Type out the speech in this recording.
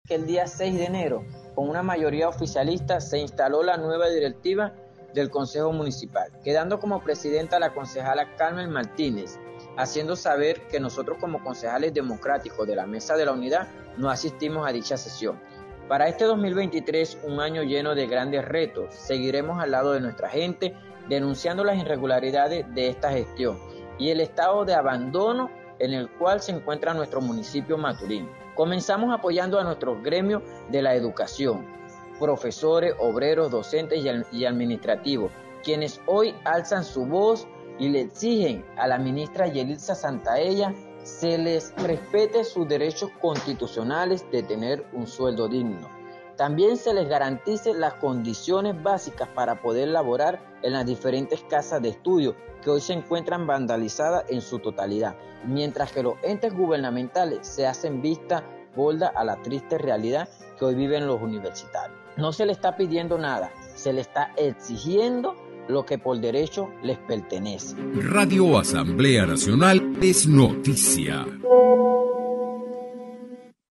que el día 6 de enero, con una mayoría oficialista, se instaló la nueva directiva del Consejo Municipal, quedando como presidenta la concejala Carmen Martínez, haciendo saber que nosotros como concejales democráticos de la Mesa de la Unidad no asistimos a dicha sesión. Para este 2023, un año lleno de grandes retos, seguiremos al lado de nuestra gente, denunciando las irregularidades de esta gestión y el estado de abandono en el cual se encuentra nuestro municipio Maturín. Comenzamos apoyando a nuestros gremios de la educación, profesores, obreros, docentes y administrativos, quienes hoy alzan su voz y le exigen a la ministra Yelitza Santaella se les respete sus derechos constitucionales de tener un sueldo digno. También se les garantice las condiciones básicas para poder laborar en las diferentes casas de estudio que hoy se encuentran vandalizadas en su totalidad, mientras que los entes gubernamentales se hacen vista gorda a la triste realidad que hoy viven los universitarios. No se les está pidiendo nada, se les está exigiendo lo que por derecho les pertenece. Radio Asamblea Nacional es noticia.